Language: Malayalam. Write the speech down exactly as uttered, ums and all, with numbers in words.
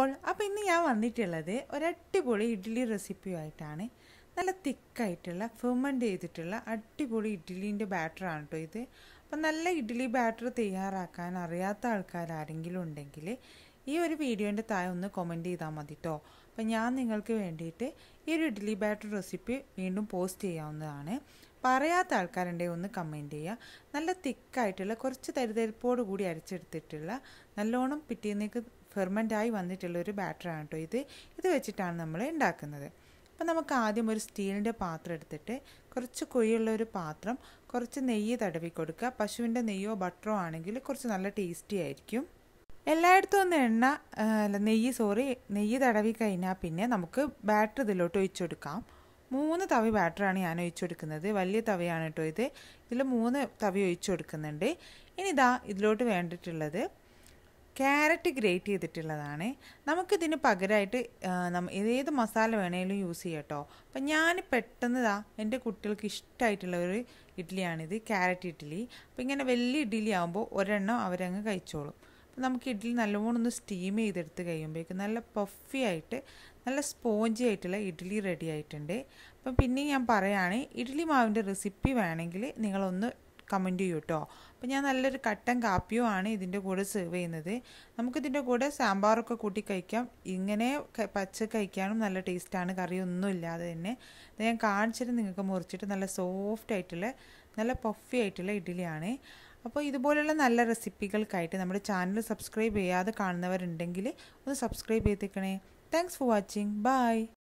ഓൾ അപ്പോൾ ഇന്ന് ഞാൻ വന്നിട്ടുള്ളത് ഒരു അടിപൊളി ഇഡ്ഡലി റെസിപ്പിയായിട്ടാണ്. നല്ല തിക്കായിട്ടുള്ള ഫെർമെൻറ്റ് ചെയ്തിട്ടുള്ള അടിപൊളി ഇഡ്ഡലിൻ്റെ ബാറ്ററാണ് കേട്ടോ ഇത്. അപ്പം നല്ല ഇഡ്ഡലി ബാറ്റർ തയ്യാറാക്കാൻ അറിയാത്ത ആൾക്കാർ ആരെങ്കിലും ഉണ്ടെങ്കിൽ ഈ ഒരു വീഡിയോൻ്റെ താഴെ ഒന്ന് കമൻറ്റ് ചെയ്താൽ മതി കേട്ടോ. അപ്പം ഞാൻ നിങ്ങൾക്ക് വേണ്ടിയിട്ട് ഈ ഒരു ഇഡ്ഡലി ബാറ്റർ റെസിപ്പി വീണ്ടും പോസ്റ്റ് ചെയ്യാവുന്നതാണ്. പറയാത്ത ആൾക്കാരുണ്ടെങ്കിൽ ഒന്ന് കമൻറ്റ് ചെയ്യുക. നല്ല തിക്കായിട്ടുള്ള കുറച്ച് തരിതരിപ്പോട് കൂടി അരച്ചെടുത്തിട്ടുള്ള നല്ലോണം പിറ്റേന്നേക്ക് ഫെർമെൻ്റായി വന്നിട്ടുള്ള ഒരു ബാറ്ററാണ് കേട്ടോ ഇത്. ഇത് വെച്ചിട്ടാണ് നമ്മൾ ഉണ്ടാക്കുന്നത്. അപ്പം നമുക്ക് ആദ്യം ഒരു സ്റ്റീലിൻ്റെ പാത്രം എടുത്തിട്ട് കുറച്ച് കുഴിയുള്ള ഒരു പാത്രം കുറച്ച് നെയ്യ് തടവി കൊടുക്കുക. പശുവിൻ്റെ നെയ്യോ ബട്ടറോ ആണെങ്കിൽ കുറച്ച് നല്ല ടേസ്റ്റി ആയിരിക്കും. എല്ലായിടത്തും ഒന്ന് എണ്ണ അല്ല നെയ്യ് സോറി നെയ്യ് തടവി കഴിഞ്ഞാൽ പിന്നെ നമുക്ക് ബാറ്റർ ഇതിലോട്ട് ഒഴിച്ചു കൊടുക്കാം. മൂന്ന് തവി ബാറ്ററാണ് ഞാൻ ഒഴിച്ചു കൊടുക്കുന്നത്. വലിയ തവയാണ് കേട്ടോ ഇത്. ഇതിൽ മൂന്ന് തവി ഒഴിച്ചു കൊടുക്കുന്നുണ്ട്. ഇനി ഇതാ ഇതിലോട്ട് വേണ്ടിയിട്ടുള്ളത് ക്യാരറ്റ് ഗ്രേറ്റ് ചെയ്തിട്ടുള്ളതാണ്. നമുക്കിതിന് പകരമായിട്ട് ഏത് മസാല വേണമെങ്കിലും യൂസ് ചെയ്യാം കേട്ടോ. അപ്പം ഞാൻ പെട്ടെന്ന് ഇതാ എൻ്റെ കുട്ടികൾക്ക് ഇഷ്ടമായിട്ടുള്ള ഒരു ഇഡ്ഡലിയാണിത്, ക്യാരറ്റ് ഇഡ്ഡലി. അപ്പം ഇങ്ങനെ വലിയ ഇഡ്ഡലി ആകുമ്പോൾ ഒരെണ്ണം അവരങ്ങ് കഴിച്ചോളും. അപ്പം നമുക്ക് ഇഡ്ഡലി നല്ലോണം ഒന്ന് സ്റ്റീം ചെയ്തെടുത്ത് കഴിയുമ്പോഴേക്കും നല്ല പഫി ആയിട്ട് നല്ല സ്പോഞ്ചി ആയിട്ടുള്ള ഇഡ്ഡലി റെഡി ആയിട്ടുണ്ട്. അപ്പം പിന്നെ ഞാൻ പറയുകയാണ്, ഇഡ്ഡലി മാവിൻ്റെ റെസിപ്പി വേണമെങ്കിൽ നിങ്ങളൊന്ന് കമൻറ്റ് ചെയ്യൂ കേട്ടോ. അപ്പോൾ ഞാൻ നല്ലൊരു കട്ടൻ കാപ്പിയോ ആണ് ഇതിൻ്റെ കൂടെ സെർവ് ചെയ്യുന്നത്. നമുക്കിതിൻ്റെ കൂടെ സാമ്പാറൊക്കെ കൂട്ടി കഴിക്കാം. ഇങ്ങനെ പച്ച കഴിക്കാനും നല്ല ടേസ്റ്റാണ്, കറിയൊന്നും ഇല്ലാതെ തന്നെ. ഇത് ഞാൻ കാണിച്ചിട്ട് നിങ്ങൾക്ക് മുറിച്ചിട്ട് നല്ല സോഫ്റ്റ് ആയിട്ടുള്ള നല്ല പഫി ആയിട്ടുള്ള ഇഡ്ഡലിയാണ്. അപ്പോൾ ഇതുപോലുള്ള നല്ല റെസിപ്പികൾക്കായിട്ട് നമ്മുടെ ചാനൽ സബ്സ്ക്രൈബ് ചെയ്യാതെ കാണുന്നവരുണ്ടെങ്കിൽ ഒന്ന് സബ്സ്ക്രൈബ് ചെയ്തേക്കണേ. Thanks for watching. ബൈ.